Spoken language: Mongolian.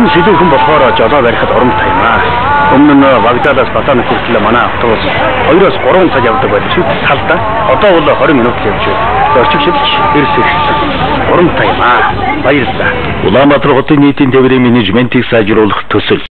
Ном шилүүхэн болохоор жолоо барихад урамтай юм аа. Өмнө нь Багдадаас Батаны хүртэл манай автобус 2-оос 3 цаг явдаг байсан. Талдаа одоо бол 20 минут явж байна. Орчигчдч ирсэх урамтай юм аа. Баярлалаа. Улаанбаатар хотын нийтийн тээврийн менежментийг сайжруулах төсөл